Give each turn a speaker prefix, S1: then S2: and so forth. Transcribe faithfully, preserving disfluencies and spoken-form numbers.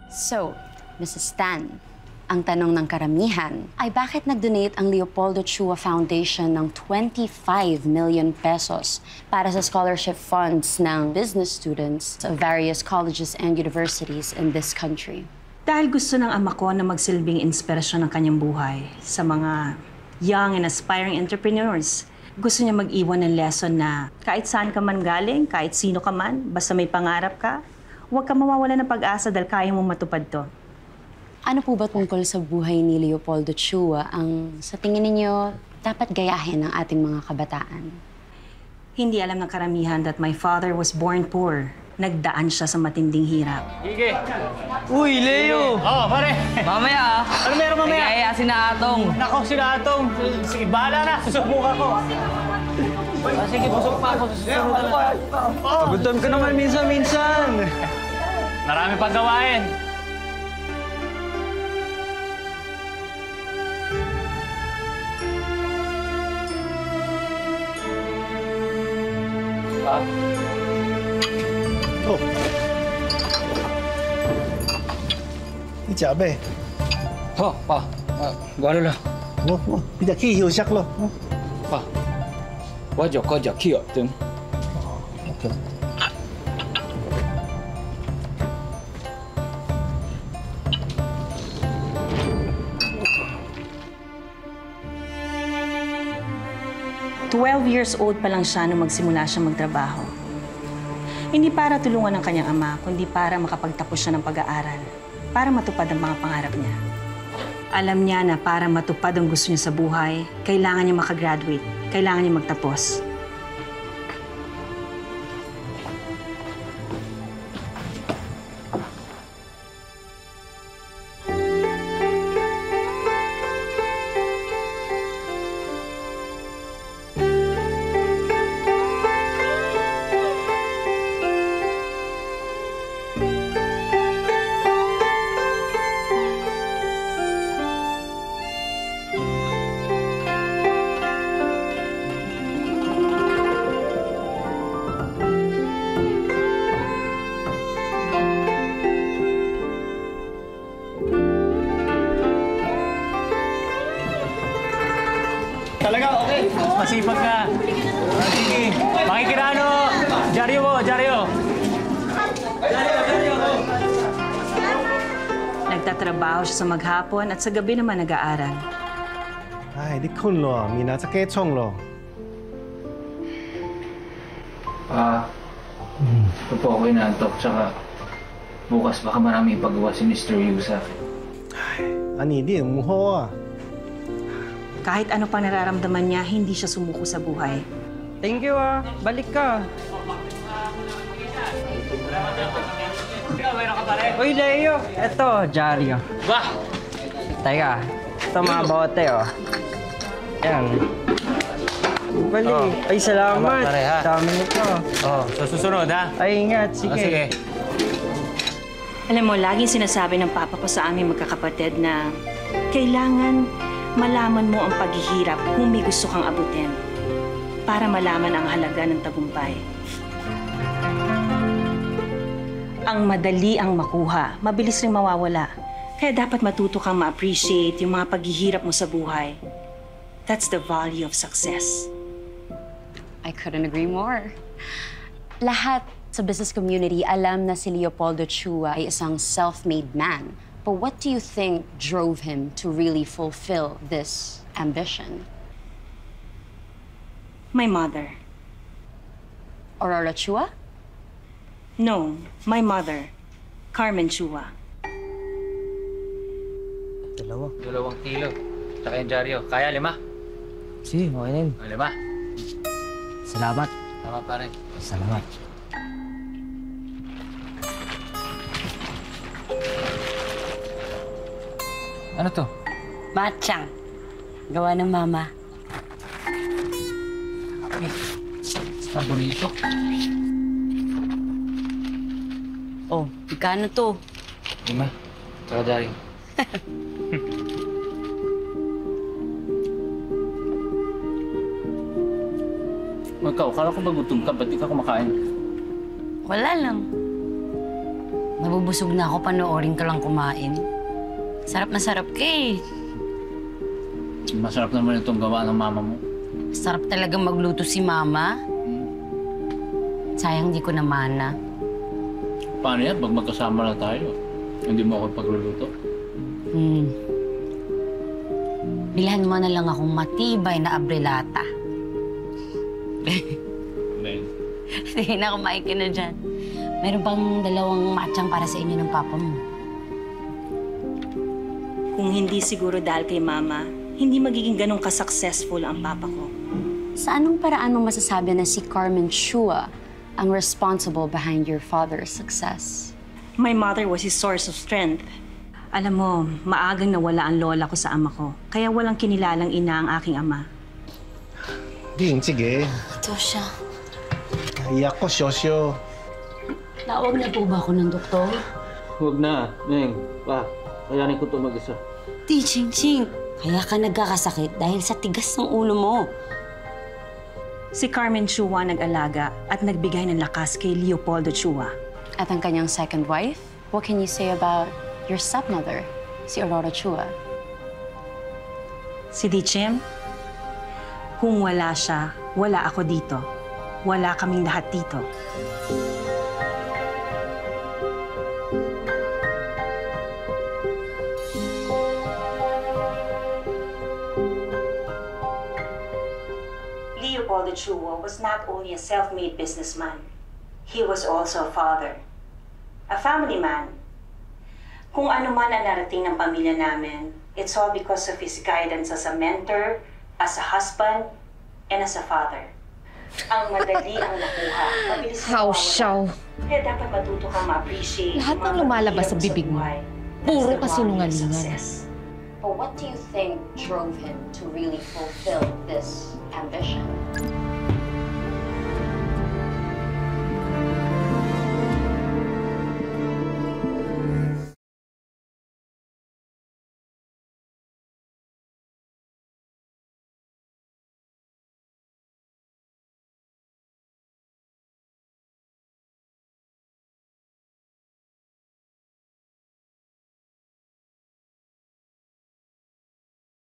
S1: So, Missus Tan, ang tanong ng karamihan ay bakit nag-donate ang Leopoldo Chua Foundation ng twenty-five million pesos para sa scholarship funds ng business students of various colleges and universities in this country?
S2: Dahil gusto ng ama ko na magsilbing inspirasyon ng kanyang buhay sa mga young and aspiring entrepreneurs. Gusto niya mag-iwan ng lesson na kahit saan ka man galing, kahit sino ka man, basta may pangarap ka, huwag ka mawawala ng pag-asa dahil kaya mong matupad to.
S1: Ano po ba tungkol sa buhay ni Leopoldo Chua ang sa tingin ninyo dapat gayahin ng ating mga kabataan?
S2: Hindi alam ng karamihan that my father was born poor. Nagdaan siya sa matinding hirap.
S3: Gigi!
S4: Uy, Leo!
S3: Oo, oh, pare!
S4: Mamaya ah!
S3: Ano meron mamaya?
S4: Nagaya si Atong.
S3: Nako, si Atong. Sige, bahala na. Susubukan ko. Ah, sige, busog pa ako. Susunod na.
S4: Pagutom ka naman minsan-minsan.
S3: Marami pang gawain.
S5: Pa? Oh.
S6: 你食咩？
S5: 好，爸，啊，我了啦。
S6: 我我你只去休息咯。
S5: 爸，我就搁只去哦，真。
S6: OK。
S2: twelve years old pa lang siya nung magsimula siya magtrabaho. Hindi para tulungan ng kanyang ama, kundi para makapagtapos siya ng pag-aaral, para matupad ang mga pangarap niya. Alam niya na para matupad ang gusto niya sa buhay, kailangan niya makagraduate, kailangan niya magtapos.
S3: Talaga, okay. Masipag ka. Sige. Makikirano. Jaryo mo, Jaryo. Jaryo, Jaryo.
S2: Nagtatrabaho siya sa maghapon at sa gabi naman nag-aaral.
S6: Ay, di kun lo, mina sa kechong lo.
S5: Pa, ito po ako inaantok, tsaka bukas baka marami ipagawa si Mister Yu sa akin.
S6: Ay, ani di muho ah.
S2: Kahit ano pang nararamdaman niya, hindi siya sumuko sa buhay.
S4: Thank you ah. Balik ka. Uy, Leo. Ito, Jaryo.
S3: Bah!
S4: Teka, ito mga bote oh. Yan. Bali.
S3: Oh.
S4: Ay, salamat.
S3: Salamat, pare, ha?
S4: Dami nito.
S3: Oh, sa susunod, ha?
S4: Ay, ingat. Sige.
S3: Oh, sige.
S2: Alam mo, laging sinasabi ng papa ko sa aming magkakapatid na kailangan malaman mo ang paghihirap kung may gusto kang abutin para malaman ang halaga ng tagumpay. Ang madali ang makuha, mabilis ring mawawala. Kaya dapat matuto kang ma-appreciate yung mga paghihirap mo sa buhay. That's the value of success.
S1: I couldn't agree more. Lahat sa business community alam na si Leopoldo Chua ay isang self-made man. But what do you think drove him to really fulfill this ambition?
S2: My mother.
S1: Aurora Chua?
S2: No, my mother, Carmen Chua.
S4: Dalawa.
S5: Dalawang kilo. Tsaka yung Jaryo. Kaya lima?
S4: Sige, okay na yun.
S5: O, lima.
S4: Salamat.
S5: Tama pa rin.
S4: Salamat.
S5: Ano to?
S1: Matchang. Gawa ng mama.
S5: Sa bonito.
S1: Oh, magkano to?
S5: Lima. Tsaka Jaryo.
S3: Ikaw, kala ko ba gutom ka? Ba't di ka kumakain?
S1: Wala lang.
S7: Nabubusog na ako panoorin ka lang kumain. Sarap na sarap ka eh.
S5: Masarap naman itong gawa ng mama mo.
S7: Sarap talaga magluto si Mama. Sayang di ko namana.
S5: Paano yan? Pag magkasama na tayo, hindi mo ako pagluluto?
S7: Hmm. Bilhan mo na lang akong matibay na abrelata.
S5: Then,
S7: Sige na, kumain ka na dyan. Meron pang dalawang matchang para sa inyo ng papa mo.
S2: Kung hindi siguro dahil kay Mama, hindi magiging ganun ka-successful ang papa ko.
S1: Sa anong paraan mo masasabi na si Carmen Chua ang responsible behind your father's success?
S2: My mother was his source of strength. Alam mo, maagang nawala ang lola ko sa ama ko. Kaya walang kinilalang ina ang aking ama.
S6: Ding, sige.
S1: Ito siya.
S6: Iyak ko, Shosyo.
S7: Tawag na po ba ako ng doktor?
S3: Huwag na, Neng. Pa, kayanin ko ito mag-isa.
S7: Di, Ching Ching. Kaya ka nagkakasakit dahil sa tigas ng ulo mo.
S2: Si Carmen Chua nag-alaga at nagbigay ng lakas kay Leopoldo Chua.
S1: At ang kanyang second wife, what can you say about your stepmother, si Aurora Chua?
S2: Si Dichim, kung wala siya, wala ako dito. Wala kaming lahat dito. Leopoldo Chua was not only a self-made businessman, he was also a father, a family man. Kung ano man ang narating ng pamilya namin, it's all because of his guidance as a mentor, as a husband, and as a father. Ang madali ang nakuha, mabilis na
S8: How
S2: mawawala.
S8: siyaw.
S2: Kaya dapat matuto kang ma-appreciate
S8: Lahat
S2: yung mga
S8: ng lumalabas sa
S2: paghihirap
S8: bibig mo,
S2: buhay.
S8: puro
S2: That's the
S8: kasinungalingan.
S2: quality of success.
S1: But what do you think drove him to really fulfill this ambition?